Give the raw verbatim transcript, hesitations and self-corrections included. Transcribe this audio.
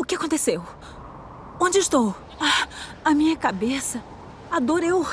que aconteceu? Onde estou? Ah, a minha cabeça. A dor é horrível.